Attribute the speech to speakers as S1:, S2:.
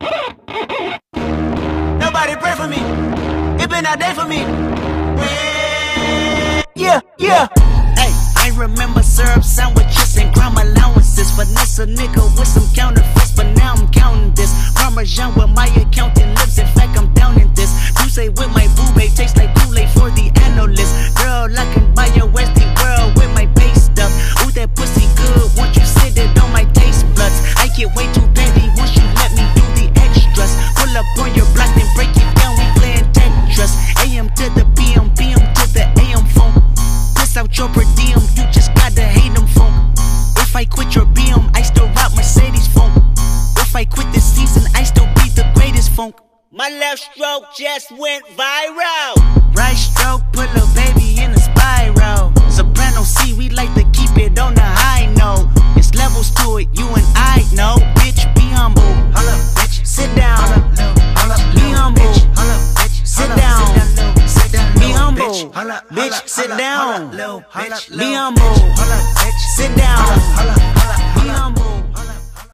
S1: Nobody pray for me. It been a day for me. Yeah, yeah. Hey, I remember syrup sandwiches and crime allowances. Finesse a nigga with some counterfeits, but now I'm counting this. Parmesan with my accountant lips. In fact, I'm down in this. You say with my boo babe tastes like Kool-Aid for the analyst. Girl, I can buy your Westie world with my pay stuff. Ooh, that pussy good. Once you sit it on my taste buds, I get way too petty once you let me do the extras. Pull up on your block and break it down. We playing Tetris. AM to the PM, PM to the AM phone. Piss out your per diem, you just gotta hate them phone. If I quit your BM, I still rock Mercedes phone. If I quit this season, I still be the greatest funk. My left stroke just went viral. Right stroke put a baby in a spiral. Soprano C, we like to keep it on the high note. It's levels to it, you and I know. Bitch, be humble. Hold up, bitch. Sit down. Be humble. Sit down. Be humble. Bitch, sit down. Be humble. Sit down.